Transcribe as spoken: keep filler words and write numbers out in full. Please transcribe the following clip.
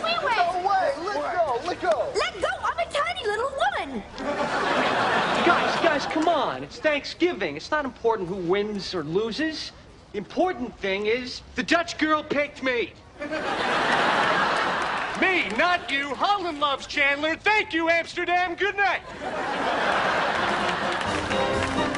we win. No way. Let go. Let go. Let go. I'm a tiny little woman. Guys, guys, come on. It's Thanksgiving. It's not important who wins or loses. The important thing is the Dutch girl picked me. Me, not you. Holland loves Chandler. Thank you, Amsterdam. Good night.